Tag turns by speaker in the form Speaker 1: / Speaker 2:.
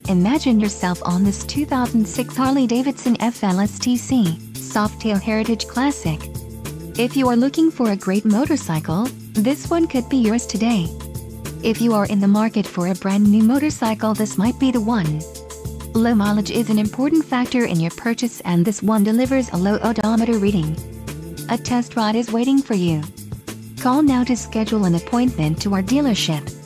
Speaker 1: Imagine yourself on this 2006 Harley-Davidson FLSTC Softail Heritage Classic. If you are looking for a great motorcycle, this one could be yours today. If you are in the market for a brand new motorcycle, this might be the one. Low mileage is an important factor in your purchase, and this one delivers a low odometer reading. A test ride is waiting for you. Call now to schedule an appointment to our dealership.